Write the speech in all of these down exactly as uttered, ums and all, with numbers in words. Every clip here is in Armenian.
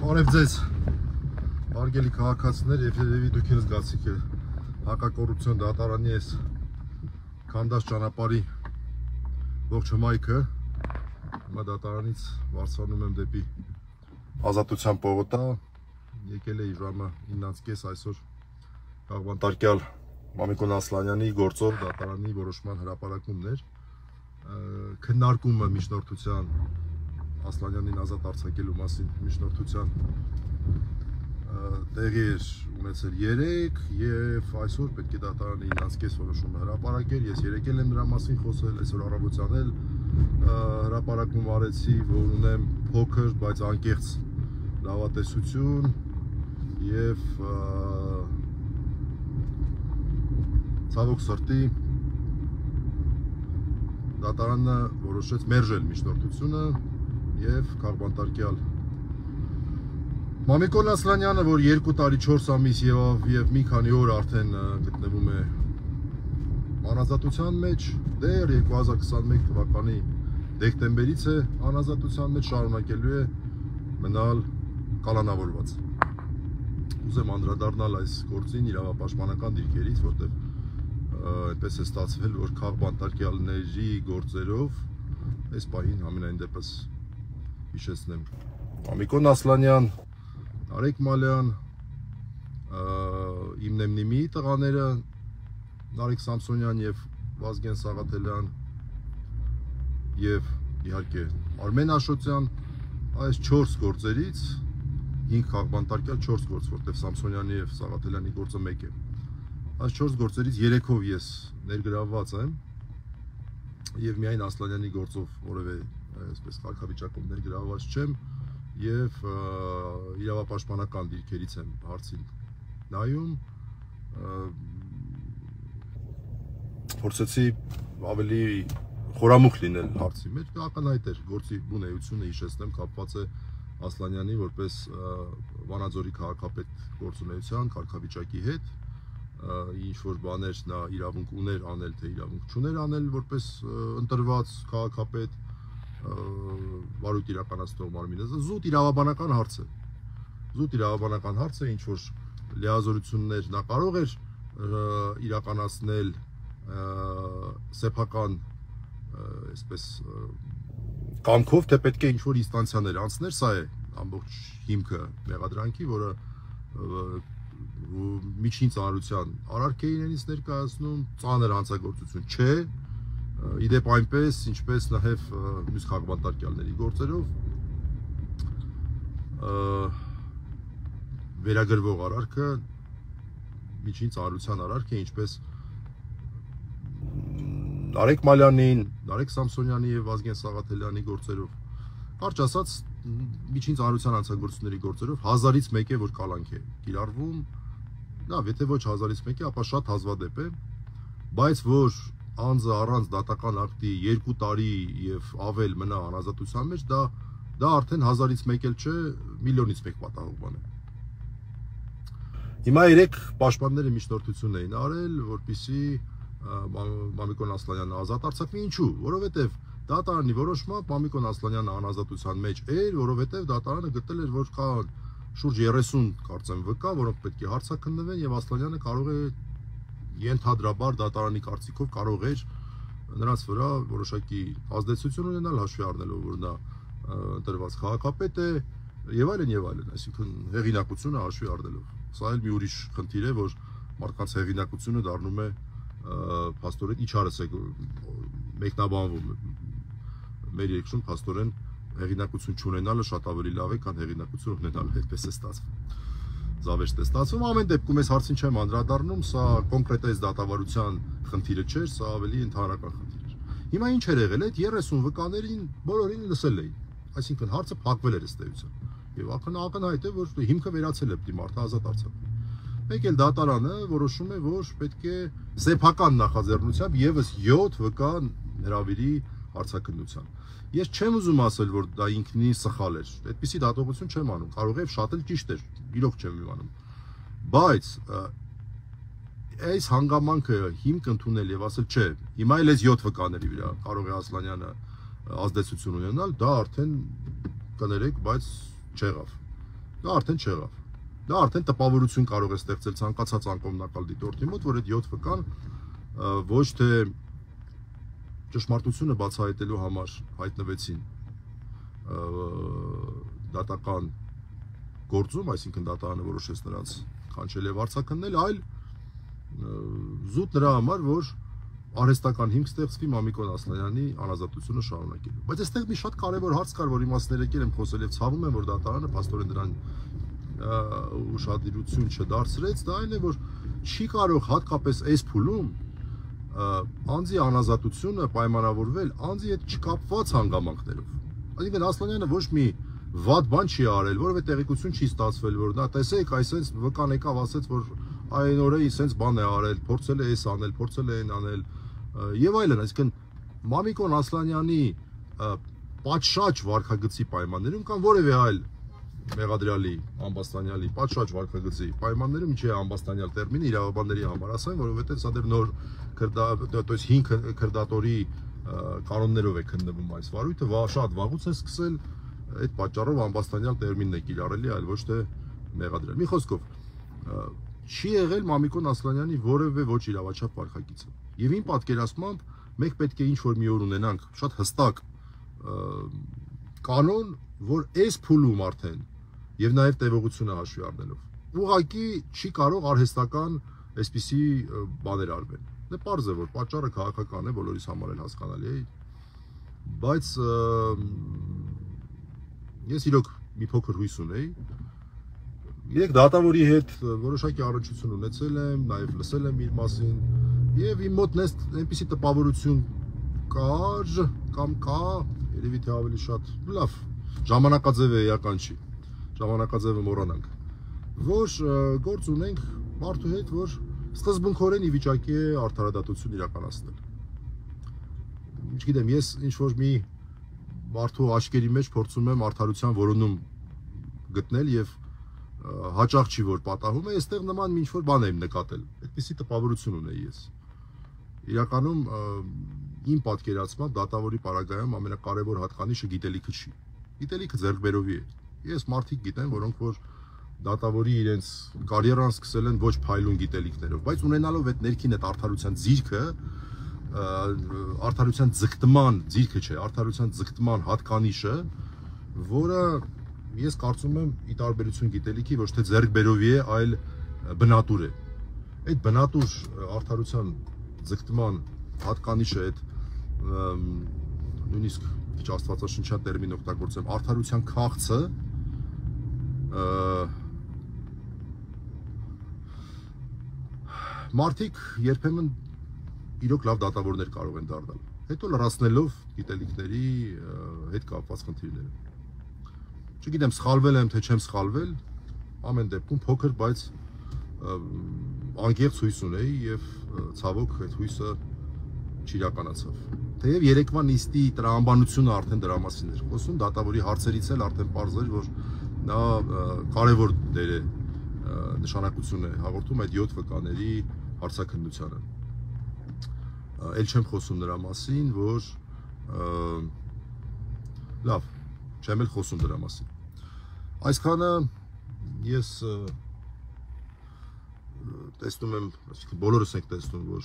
Բարև ձեզ, հարգելի քաղաքացիներ եւ երևի դուք եք զգացիք հակակոռուպցիոն դատարանի այս քանդած ճանապարհի ողջ հմայքը։ Հիմա դատարանից վարձանում եմ դեպի Ազատության պողոտա։ Եկել էի ժամը իննից կես այսօր քաղբանտարկյալ Մամիկոն Ասլանյանի գործով դատարանի որոշման հրապարակումներ, քննարկումը միջնորդության Ասլանյանին ազատ արձակելու մասին միջնորդության տեղի էր ունեցել երեկ եւ այսօր պետք է դատարանը իննից կես որոշումը հրապարակեր։ Ես երեկ էլ եմ դրա մասին խոսել, այսօր առավոտյան էլ հրապարակում արեցի, որ ունեմ փոքր, բայց անկեղծ լավատեսություն եւ ցավոք սրտի դատարանը որոշեց մերժել միջնորդությունը եւ քաղբանտարկյալ Մամիկոն Ասլանյանը, որ երկու տարի չորս ամիս եւ եւ մի քանի օր արդեն գտնվում է անազատության մեջ, դեռ երկու հազար քսաներկու թվականի դեկտեմբերից է անազատության մեջ, շարունակելու է մնալ կալանավորված։ Ուզեմ անդրադառնալ այս գործին իրավապաշտպանական դիրքերից, որտեղ այդպես է ստացվել, որ քաղբանտարկյալների գործերով այս պահին ամենայն դեպս հիշեցնեմ Մամիկոն Ասլանյան, Արեգ Մալյան, իմ նեմնիմի տղաները Նարեկ Սամսոնյան եւ Վազգեն Սաղաթելյան եւ իհարկե Արմեն Աշոտյան, այս չորս գործերից հինգ քաղբանտարկյալ չորս գործ, որտեղ Սամսոնյանի եւ Սաղաթելյանի գործը մեկ է։ Այս չորս գործերից երեքով ես ներգրավված եմ եւ միայն Ասլանյանի գործով որևէ այսպես կարգավիճակում ներգրավված չեմ եւ իրավապաշտպանական դիրքերից եմ հարցին նայում, փորձեցի ավելի խորամուխ լինել հարցի մեջ, ակնհայտ էր գործի բունեությունը հիշեցնեմ կապված է Ասլանյանի որպես Վանաձորի քաղաքապետ գործունեության կարգավիճակի հետ, ինչ որ բաներ նա իրավունք ուներ անել, թե իրավունք չուներ անել որպես ընտրված քաղաքապետ վարույթ իրականացնող մարմինը, զուտ իրավաբանական հարց է, զուտ իրավաբանական հարց է, ինչ որ լիազորություններ նա կարող էր իրականացնել սեփական այսպես կամքով, թե պետք է ինչ որ ինստանցիաներ անցներ, սա է ամբողջ հիմքը մեղադրանքի, որը միջին ծանրության արարք է իրենից ներկայացնում, ծանր հանցագործություն չէ, իդեպ այնպես, ինչպես նաև մյուս քաղբանտարկյալների գործերով վերագրվող արարքը միջին ծանրության արարք է, ինչպես Արեգ Մալյանին, Նարեկ Սամսոնյանի եւ Վազգեն Սաղաթելյանի գործերով, կարճ ասած միջին ծանրության հանցագործությունների գործերով հազարից մեկ է, որ կալանք է կիրառվում, լավ, եթե ոչ հազարից մեկ է, ապա շատ հազվադեպ է, բայց որ անձը առանց դատական ակտի երկու տարի եւ ավել մնա անազատության մեջ, դա դա արդեն հազարից մեկ էլ չէ, միլիոնից մեկ պատահող բան է։ Հիմա երեք պաշտպանները միջնորդություն էին արել, որպեսզի Մամիկոն Ասլանյանը ազատ արձակվի, ինչու, որովհետեւ դատարանի որոշմամբ Մամիկոն Ասլանյանը անազատության մեջ էր, որովհետեւ դատարանը գտել էր, որ կա շուրջ երեսուն կարծեմ վկա, որոնք պետք է հարցաքննվեն եւ Ասլանյանը կարող է ենթադրաբար դատարանի կարծիքով կարող էր նրանց վրա որոշակի ազդեցություն ունենալ, հաշվի առնելով, որ նա ընտրված քաղաքապետ է եւ այլն եւ այլն, այսինքն հեղինակությունը հաշվի առնելով։ Սա էլ մի ուրիշ խնդիր է, որ մարդկանց հեղինակությունը դառնում է փաստորեն իջարս է մեկնաբանվում մեր երկրում փաստորեն հեղինակություն չունենալը շատ ավելի լավ է, քան հեղինակություն ունենալը, այդպես է ստացվում։ Զավեշտ է ստացվում, ամեն դեպքում այս հարցին չեմ անդրադառնում, սա կոնկրետ այս դատավարության խնդիրը չէր, սա ավելի ընդհանրական խնդիր էր։ Հիմա ինչ էր եղել, այդ երեսուն վկաներին բոլորին լսել էին, այսինքն հարցը փակվել էր ըստ էության։ Եվ ակնհայտ է, որ հիմքը վերացել է պիտի մարդը ազատ արձակվի։ Մեկ էլ դատարանը որոշում է, որ պետք է սեփական նախաձեռնությամբ եւս յոթ վկա հրավիրի հարցաքննության։ Ես չեմ ուզում ասել, որ դա ինքնին սխալ էր, այդպիսի դատողություն չեմ անում, կարող է շատ էլ ճիշտ էր, իրոք չեմ իմանում, բայց այս հանգամանքը հիմք ընդունել եւ ասել չէ, հիմա էլ այս յոթ վկաների վրա կարող է Ասլանյանը ազդեցություն ունենալ, դա արդեն կներեք, բայց չեղավ։ դա արդեն չեղավ։ Դա արդեն տպավորություն կարող է ստեղծել ցանկացած անկողմնակալ դիտորդի մոտ, որ այդ յոթ վկան ոչ թե ճշմարտությունը բացահայտելու համար հայտնվեցին դատական գործում, այսինքն դատարանը որոշեց նրանց կանչել եւ արձակնել, այլ զուտ նրա համար, որ արհեստական հիմք ստեղծվի Մամիկոն Ասլանյանի անազատությունը շարունակելու։ Բայց այստեղ մի շատ կարևոր հարց կար, որ իմաստներ եկել եմ խոսել եւ ցավում եմ, որ դատարանը փաստորեն դրան ուշադրություն չդարձրեց, դա այն է, որ չի կարող հատկապես այս փուլում անձի անազատությունը պայմանավորվել անձի հետ չկապված հանգամանքներով։ Այսինքն Ասլանյանը ոչ մի վատ բան չի արել, որովհետեւ տեղեկություն չի ստացվել, որ նա տեսեք, այսպես վկան եկավ ասեց, որ այն օրը իսենց բան է արել, փորձել է էս անել, փորձել է այն անել եւ այլն, այսինքն Մամիկոն Ասլանյանի պատշաճ վարքագծի պայմաններում կամ որևէ այլ մեղադրյալի Ամբաստանյալի պատշաճ վարքագծի պայմաններում ինչի է Ամբաստանյալ տերմինը իրավաբանների համար ասեմ, որովհետեւ սա դեռ նոր քրդա, հինգ քրդատորի կանոններով է քննվում այս վարույթը, շատ վաղուց է սկսել, այդ պատճառով Ամբաստանյալ տերմինն է կիրառելի, այլ ոչ թե մեղադրյալ։ Մի խոսքով, չի եղել Մամիկոն Ասլանյանի որևէ ոչ իրավաչափ վարքագիծը։ Եվ իմ պատկերացմամբ մենք պետք է ինչ-որ մի օր ունենանք շատ հստակ կանոն, որ այս փուլում արդեն եւ նաեւ տևողությունը հաշվի առնելով ուղղակի չի կարող արհեստական այսպիսի բաներ արվել։ Դե պարզ է, որ պատճառը քաղաքական է, բոլորիս համար էլ հասկանալի է, բայց ես իրոք մի փոքր հույս ունեի։ Երեք դատավորի հետ որոշակի առնչություն ունեցել եմ, նաև լսել եմ իր մասին եւ իմ մոտ այնպիսի տպավորություն կար կամ կա, երևի թե ավելի շատ լավ, ժամանակաձևը էական չի, ժամանակաձևը մոռանանք, որ գործ ունենք մարդու հետ, որ սկզբունքորեն ի վիճակի է արդարադատություն իրականացնել։ Չգիտեմ, ես ինչ-որ մի մարդու աչքերի մեջ փորձում եմ արդարության որոնում գտնել եւ հաճախ չի որ պատահում է, այստեղ նման ինչ-որ բան եմ նկատել։ Այդպիսի տպավորություն ունեի ես։ Իրականում իմ պատկերացմամբ դատավորի պարագայում ամենակարևոր հատկանիշը գիտելիքը չի։ Գիտելիքը ձեռքբերովի է։ Ես մարդիկ գիտեմ, որոնք որ դատավորի իրենց կարիերան սկսել են ոչ փայլուն գիտելիքներով, բայց ունենալով այդ ներքին այդ արդարության ձիրքը, արդարության ձգտման ձիրքը չէ, արդարության ձգտման հատկանիշը, որը ես կարծում եմ ի տարբերություն գիտելիքի ոչ թե ձեռքբերովի է, այլ բնատուր է։ Այդ բնատուր արդարության ձգտման հատկանիշը, այդ նույնիսկ քիչ աստվածաշնչյան տերմին օգտագործեմ, արդարության քաղցը մարդիկ երբեմն իրոք լավ դատավորներ կարող են դառնալ, հետո լրացնելով գիտելիքների հետ կապված խնդիրները։ Չգիտեմ սխալվել եմ, թե չեմ սխալվել, ամեն դեպքում փոքր, բայց անկեղծ հույս ունեի եւ ցավոք այդ հույսը չիրականացավ։ Թեև երեկվա նիստի տրամաբանությունը արդեն դրա մասին էր խոսում, դատավորի հարցերից էլ արդեն պարզ էր, որ նա կարևոր դեր է նշանակություն է հաղորդում այդ յոթ վկաների հարցաքննությանը։ Էլ չեմ խոսում նրա մասին, որ լավ, չեմ էլ խոսում դրա մասին։ Այսքանը ես տեսնում եմ, այսինքն բոլորս ենք տեսնում, որ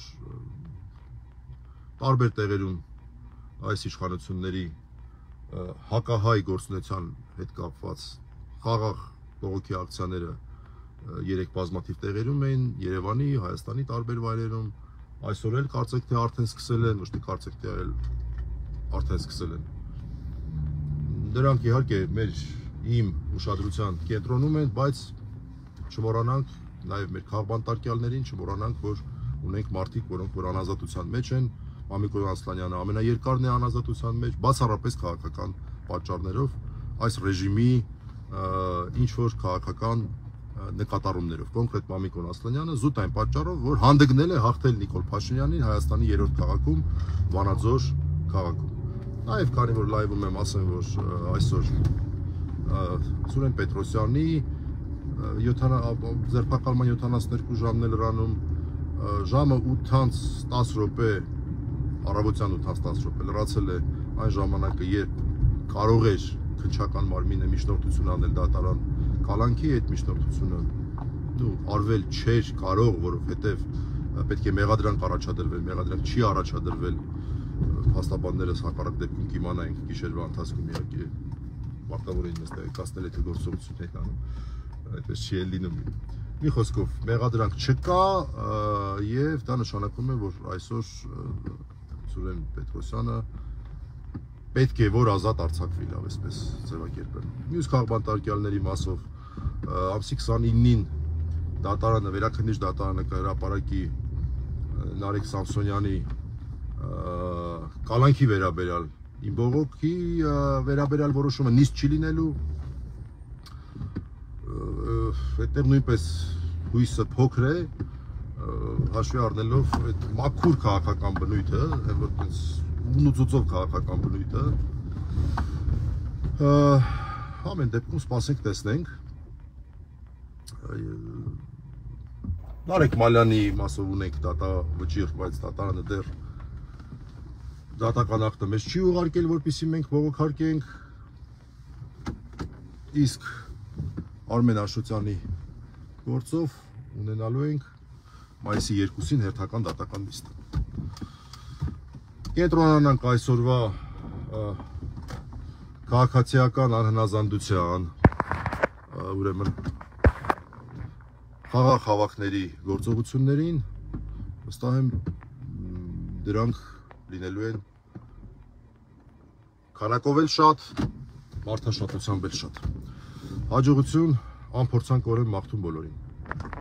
տարբեր տեղերում այս իշխանությունների հակահայ գործունեության հետ կապված խաղաղ բողոքի ակցիաները երեք բազմաթիվ տեղերում էին Երևանի, Հայաստանի տարբեր վայրերում, այսօր էլ կարծեք թե արդեն սկսել են, ոչ թե կարծեք թե այլ արդեն սկսել են։ Դրանք իհարկե մեր իմ ուշադրության կենտրոնում են, բայց չմոռանանք նաև մեր քաղբանտարկյալներին, չմոռանանք, որ ունենք մարդիկ, որոնք որ անազատության մեջ են, Մամիկոն Ասլանյանը ամենաերկարն է անազատության մեջ, բացառապես քաղաքական պատճառներով, այս ռեժիմի ինչ որ քաղաքական նկատառումներով, կոնկրետ Մամիկոն Ասլանյանը զուտ այն պատճառով, որ հանդգնել է հաղթել Նիկոլ Փաշինյանին Հայաստանի երրորդ քաղաքում, Վանաձոր քաղաքում։ Նաև քանի որ լայվում եմ, ասեմ, որ այսօր Սուրեն Պետրոսյանի ձերբակալման յոթանասունեքու ժամն է լրանում, ժամը ութից տասը րոպե, առավոտյան ութից տասը րոպե լրացել է այն ժամանակը, երբ կարող էր քննչական մարմինը միջնորդություն անել դատարան կալանքի այդ միջնորդությունը ու արվել չէր կարող, որովհետև պետք է մեղադրանք առաջադրվել, մեղադրանք չի առաջադրվել, փաստաբաններս հակառակ դեպքում կիմանայինք գիշերվա ընթացքում իհարկե մարտավոր էին մեզ տեղեկացնել, եթե գործողություններ են անում, այդպես չի էլ լինում։ Մի խոսքով, մեղադրանք չկա եւ դա նշանակում է, որ այսօր Սուրեն Պետրոսյանը պետք է որ ազատ արձակվի, լավ էսպես ձևակերպել։ Մյուս քաղբանտարկյալների մասով ամսի քսանինին դատարանը, վերաքննիչ դատարանը կհրապարակի Նարեկ Սամսոնյանի կալանքի վերաբերյալ իմ բողոքի վերաբերյալ որոշումը նիստ չի լինելու, այդտեղ նույնպես հույսը փոքր է, հաշվի առնելով այդ մաքուր քաղաքական բնույթը, որ տենց ունուցուցով քաղաքական բնույթը, ամեն դեպքում սպասենք տեսնենք։ Նարեկ Մալյանի մասով ունենք դատա վճիռ, բայց դատարանը դեռ դատական ակտը մեզ չի ուղարկել, որպեսզի մենք բողոքարկենք, իսկ Արմեն Աշոտյանի գործով ունենալու ենք մայիսի երկուսին հերթական դատական նիստը։ Կենտրոնանանք այսօրվա քաղաքացիական անհնազանդության, ուրեմն խաղաղ հավաքների գործողություններին, վստահ եմ դրանք լինելու են քանակով էլ շատ, մարդաշատությամբ էլ շատ։ Հաջողություն, անփորձանք օրեն մաղթում բոլորին։